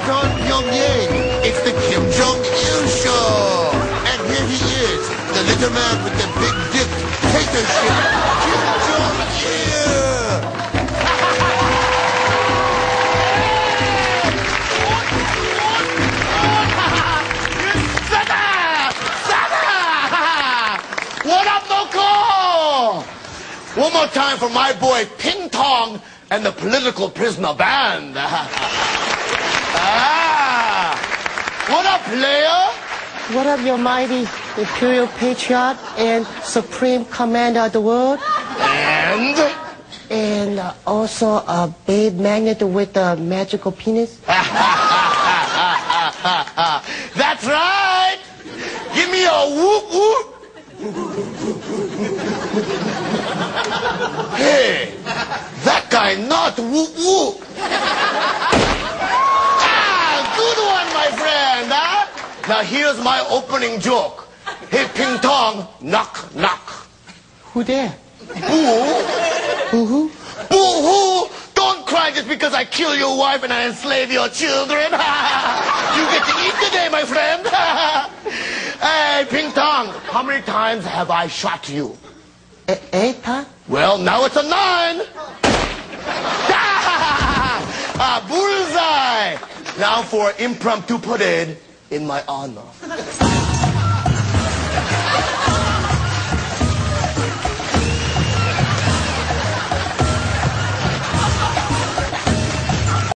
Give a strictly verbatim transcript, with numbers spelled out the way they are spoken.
Washington, Pyongyang. It's the Kim Jon Il Show. And here he is, the little man with the big dick dictatorship, Kim Jon Il. What up, loco? One more time for my boy Ping Tong and the Political Prisoner Band. Ah, what up, player? What up, your mighty imperial patriot and supreme commander of the world? And? And uh, also a babe magnet with a magical penis? That's right! Give me a whoop whoop! Hey, that guy not whoop whoop! Good one, my friend, huh? Now here's my opening joke. Hey, Ping Tong, knock, knock. Who there? Boo? Boo-hoo? Boo-hoo! Don't cry just because I kill your wife and I enslave your children. You get to eat today, my friend. Hey, Ping Tong, how many times have I shot you? A- eight, huh? Well, now it's a nine. Ah, bullseye! Now for impromptu parade in my honor.